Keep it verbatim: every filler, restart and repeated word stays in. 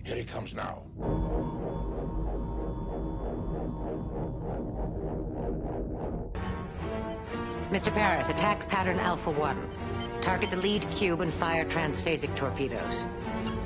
Here he comes now. Mister Paris, attack pattern Alpha one. Target the lead cube and fire transphasic torpedoes.